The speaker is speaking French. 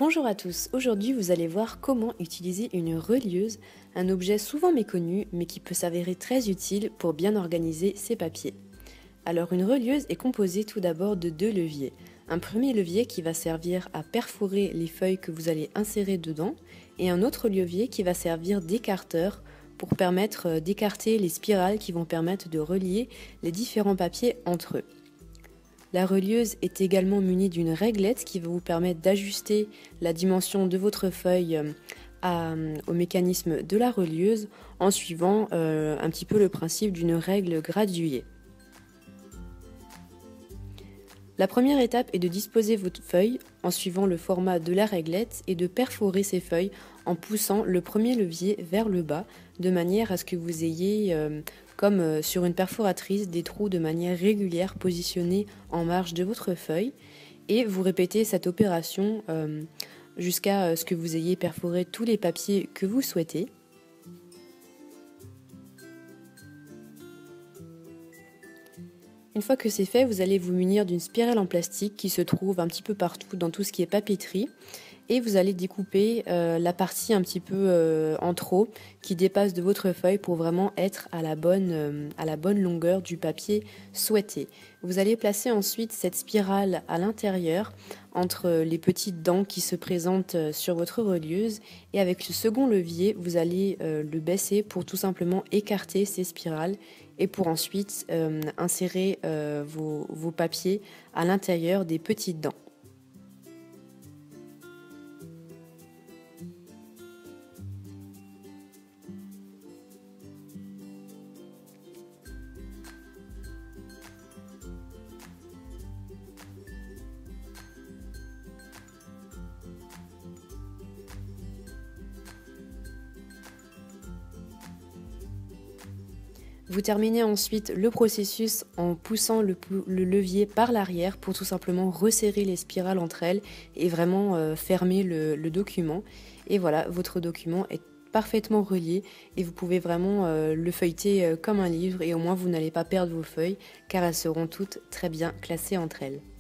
Bonjour à tous, aujourd'hui vous allez voir comment utiliser une relieuse, un objet souvent méconnu mais qui peut s'avérer très utile pour bien organiser ses papiers. Alors une relieuse est composée tout d'abord de deux leviers. Un premier levier qui va servir à perforer les feuilles que vous allez insérer dedans et un autre levier qui va servir d'écarteur pour permettre d'écarter les spirales qui vont permettre de relier les différents papiers entre eux. La relieuse est également munie d'une réglette qui va vous permettre d'ajuster la dimension de votre feuille au mécanisme de la relieuse en suivant un petit peu le principe d'une règle graduée. La première étape est de disposer votre feuille en suivant le format de la réglette et de perforer ces feuilles en poussant le premier levier vers le bas de manière à ce que vous ayez, comme sur une perforatrice, des trous de manière régulière positionnés en marge de votre feuille et vous répétez cette opération jusqu'à ce que vous ayez perforé tous les papiers que vous souhaitez. Une fois que c'est fait, vous allez vous munir d'une spirale en plastique qui se trouve un petit peu partout dans tout ce qui est papeterie et vous allez découper la partie un petit peu en trop qui dépasse de votre feuille pour vraiment être à la bonne longueur du papier souhaité. Vous allez placer ensuite cette spirale à l'intérieur entre les petites dents qui se présentent sur votre relieuse et avec ce second levier, vous allez le baisser pour tout simplement écarter ces spirales et pour ensuite insérer vos papiers à l'intérieur des petites dents. Vous terminez ensuite le processus en poussant le levier par l'arrière pour tout simplement resserrer les spirales entre elles et vraiment fermer le document. Et voilà, votre document est parfaitement relié et vous pouvez vraiment le feuilleter comme un livre et au moins vous n'allez pas perdre vos feuilles car elles seront toutes très bien classées entre elles.